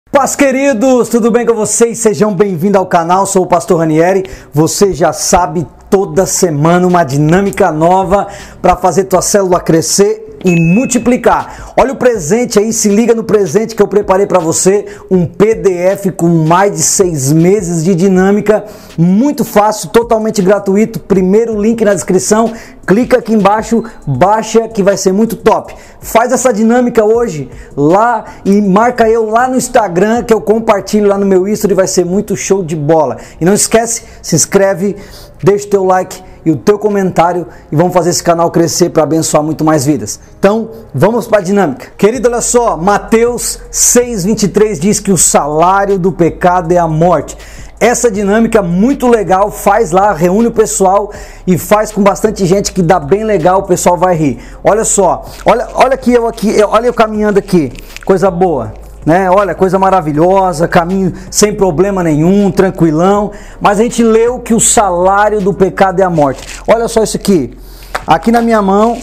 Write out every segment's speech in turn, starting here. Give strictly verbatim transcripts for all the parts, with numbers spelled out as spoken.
Paz, queridos, tudo bem com vocês? Sejam bem-vindos ao canal, sou o Pastor Ranieri. Você já sabe, toda semana uma dinâmica nova para fazer tua célula crescer e multiplicar. Olha o presente aí, se liga no presente que eu preparei para você, um P D F com mais de seis meses de dinâmica, muito fácil, totalmente gratuito. Primeiro link na descrição, clica aqui embaixo, baixa que vai ser muito top. Faz essa dinâmica hoje lá e marca eu lá no Instagram que eu compartilho lá no meu history, vai ser muito show de bola. E não esquece, se inscreve, deixa o teu like e o teu comentário e vamos fazer esse canal crescer para abençoar muito mais vidas. Então, vamos para a dinâmica. Querido, olha só, Mateus seis, vinte e três diz que o salário do pecado é a morte. Essa dinâmica muito legal, faz lá, reúne o pessoal e faz com bastante gente que dá bem legal, o pessoal vai rir. Olha só, olha, olha aqui eu aqui, olha eu caminhando aqui, coisa boa, né? Olha, coisa maravilhosa, caminho sem problema nenhum, tranquilão, mas a gente leu que o salário do pecado é a morte. Olha só isso aqui, aqui na minha mão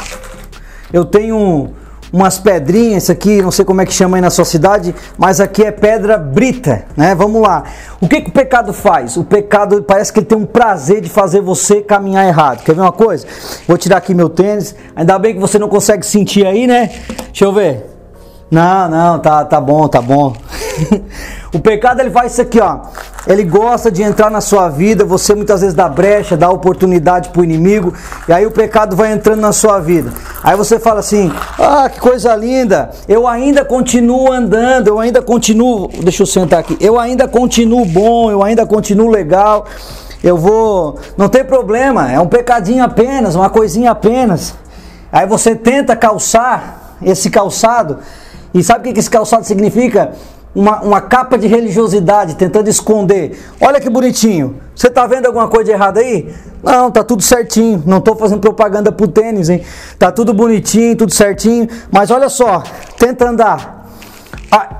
eu tenho umas pedrinhas, isso aqui, não sei como é que chama aí na sua cidade, mas aqui é pedra brita, né? Vamos lá. O que que o pecado faz? O pecado parece que ele tem um prazer de fazer você caminhar errado. Quer ver uma coisa? Vou tirar aqui meu tênis, ainda bem que você não consegue sentir aí, né? Deixa eu ver. Não, não, tá, tá bom, tá bom. O pecado ele faz isso aqui, ó. Ele gosta de entrar na sua vida, você muitas vezes dá brecha, dá oportunidade pro inimigo, e aí o pecado vai entrando na sua vida. Aí você fala assim: ah, que coisa linda, eu ainda continuo andando, eu ainda continuo, deixa eu sentar aqui, eu ainda continuo bom, eu ainda continuo legal, eu vou, não tem problema, é um pecadinho apenas, uma coisinha apenas. Aí você tenta calçar esse calçado, e sabe o que esse calçado significa? Uma, uma capa de religiosidade, tentando esconder. Olha que bonitinho. Você tá vendo alguma coisa de errado aí? Não, tá tudo certinho. Não tô fazendo propaganda pro tênis, hein? Tá tudo bonitinho, tudo certinho. Mas olha só, tenta andar. Ah,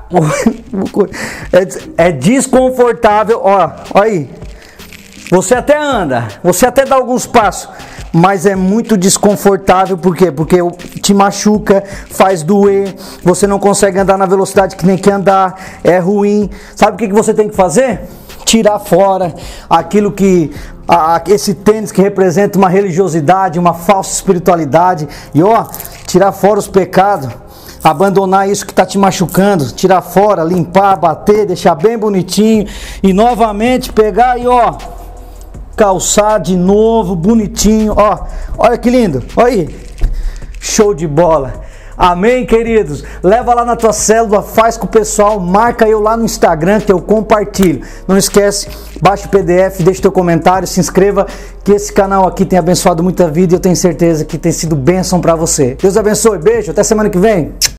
é, é desconfortável. Ó, ó aí. Você até anda, você até dá alguns passos, mas é muito desconfortável. Por quê? Porque te machuca, faz doer, você não consegue andar na velocidade que nem quer andar, é ruim. Sabe o que você tem que fazer? Tirar fora aquilo que, a, esse tênis que representa uma religiosidade, uma falsa espiritualidade, e ó, tirar fora os pecados, abandonar isso que está te machucando, tirar fora, limpar, bater, deixar bem bonitinho, e novamente pegar e ó, calçar de novo, bonitinho, ó, olha que lindo, olha aí, show de bola, amém, queridos? Leva lá na tua célula, faz com o pessoal, marca eu lá no Instagram que eu compartilho. Não esquece, baixa o P D F, deixa teu comentário, se inscreva, que esse canal aqui tem abençoado muita vida e eu tenho certeza que tem sido bênção para você. Deus abençoe, beijo, até semana que vem.